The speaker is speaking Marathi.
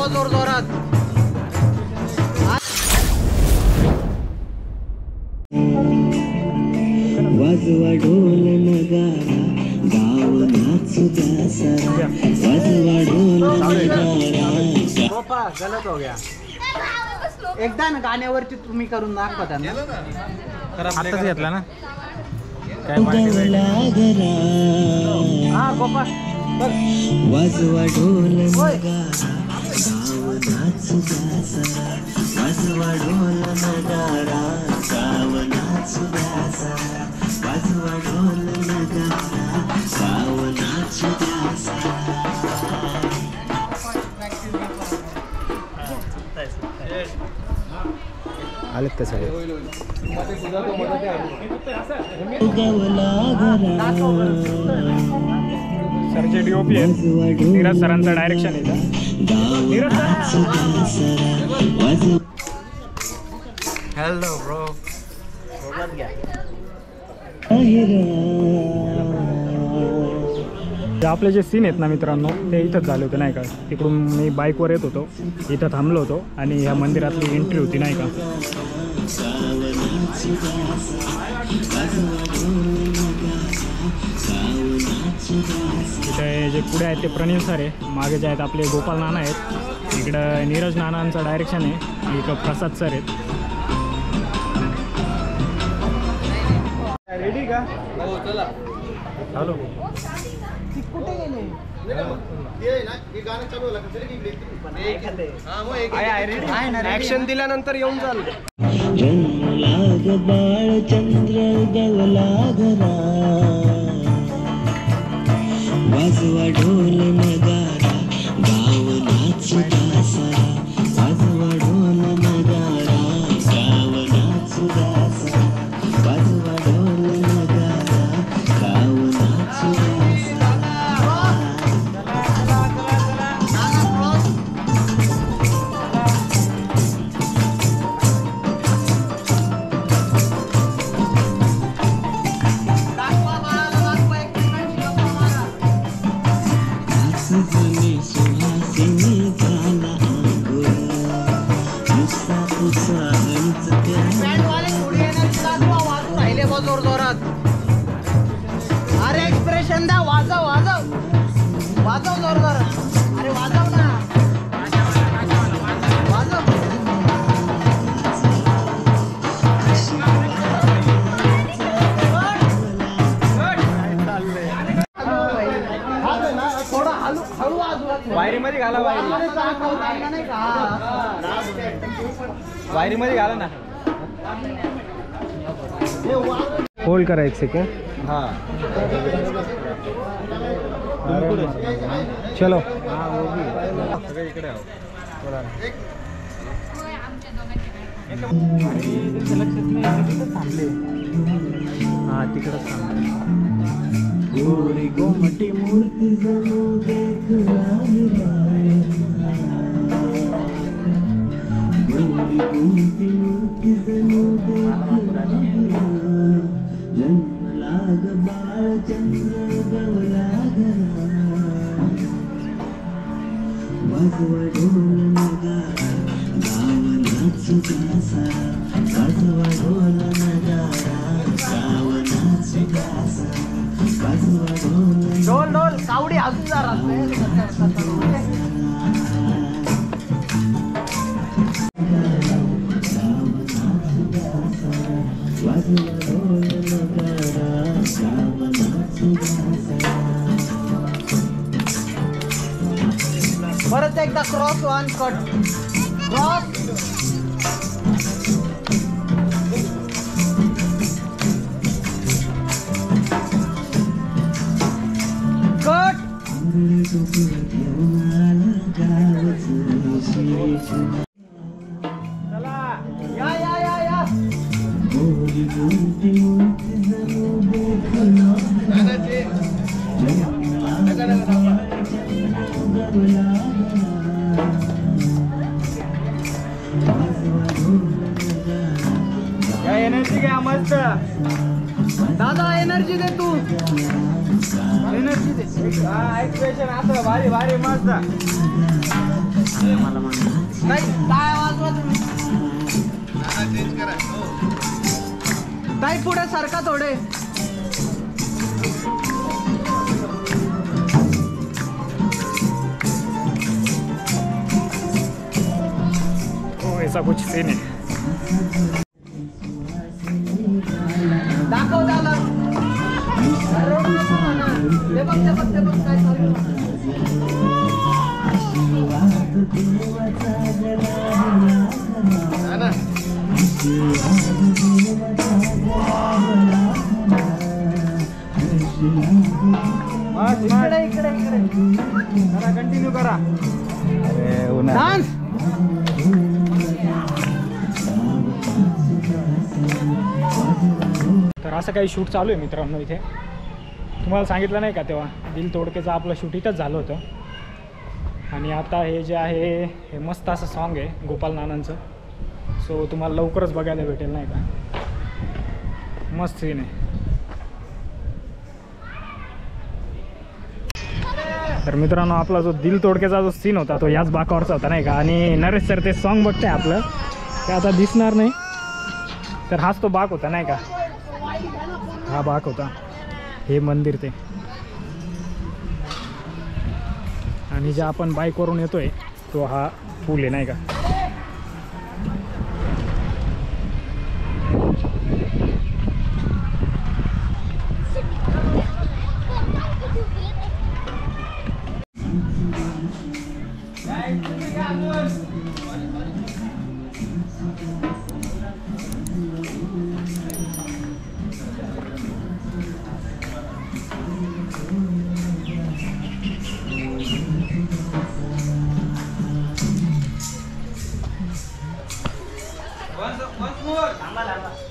बा जोर जोरात. वाजवा ढोल नगारा गाव नाचू द्या सारा. वाजवा ढोल नगारा. गोपा गलत हो गया. एकदा ना गाण्यावरती तुम्ही करून दाखवा त्यांना. आताच घेतला ना हा गोपा वाजवा ढोल नगारा गाव नाचू द्या सारा. वाजवा ढोल नगारा गाव नाचू द्या सारा. वाजवा ढोल नगारा गाव नाचू द्या सारा. आलेत का सगळे सरचे डीओपी आहेत. नीरज सरांचं डायरेक्शन आहे. Hello bro. आपले जे सीन आहेत ना मित्रांनो ते इथंच झाले होते नाही का. तिकडून मी बाईकवर येत होतो, इथं थांबलो होतो आणि ह्या मंदिरातली एंट्री होती नाही का. इथे जे पुढे आहेत ते प्रणील सर आहे, मागे जे आहेत आपले गोपाल नाना आहेत, इकडं नीरज नानांचं डायरेक्शन आहे, इकडं प्रसाद सर आहेत. रेडी का? हो चला. हॅलो कुठे गेले? ऍक्शन दिल्यानंतर येऊन चाल. जन्मला ग बाळ चंद्र उगवला घरा. वाजवा ढोल नगारा गाव नाचू द्या सारा. वाजवा ढोल नगारा गाव नाचू द्या सारा. वाजवा ढोल नगारा गाव नाचू द्या सारा. सुजनी सुहासिनी गाला अंगुर. नुसता तुझा हंच राहिले बा जोर जोरात. अरे एक्सप्रेशन द्या. वाजव वाजव वाजव जोर जोरात. अरे वाजव ना. वाजव. थोडा हळू हळू वाजव. वायरीमध्ये घाला. वायरीमध्ये घाला ना. होल्ड करा 1 सेकंड. हाँ चलो. इकडे थांबले. हा तिकडंच थांबले. गोरी गोमटी मूर्ती जणू देखला हिराया. गोरी गोमटी मूर्ती जणू देखला हिराया. जन्मला ग बाळ चंद्र उगवला घरा. वाजवा ढोल नगारा गाव नाचू द्या सारा. वाजवा ढोल नगारा गाव नाचू द्या सारा. वाजवा ढोल ढोल ढोल कावडी अजून जरा. परत एकदा cross one cut. Cross cut. चला या या या या. या एनर्जी घ्या मस्त. दादा एनर्जी दे तू. एनर्जी व्यवस्थित आहे. एक्सप्रेशन असं भारी भारी मस्त. नाही काय वाजवा तुम्ही. ताई पुढे सरका थोडे. हो ऐसा कुछ सीन है. दाखव त्याला. रडू नको म्हणा. ते बघ काय चालू आहे. इकडे इकडे इकडे करा कंटिन्यू करा. डान्स. तर असं काही शूट चालू आहे मित्रांनो इथे. तुम्हाला सांगितलं नाही का तेव्हा दिल तोडकेचं आपलं शूट इथंच झालं होतं. आणि आता हे जे आहे हे मस्त असं सॉन्ग आहे गोपाल नानांचं. सो तुम्हाला लवकरच बघायला भेटेल नाही का. मस्त सीन आहे. तर मित्रांनो आपला जो दिल तोडकेचा जो सीन होता तो याच बाकावरचा होता नाही का. आणि नरेश सर ते सॉन्ग बघते आपलं ते आता दिसणार नाही. तर हाच तो बाग होता नाही का. हा बाग होता हे मंदिर ते. आणि जे आपण बाईकवरून येतोय तो हा पूल आहे नाही का. once more.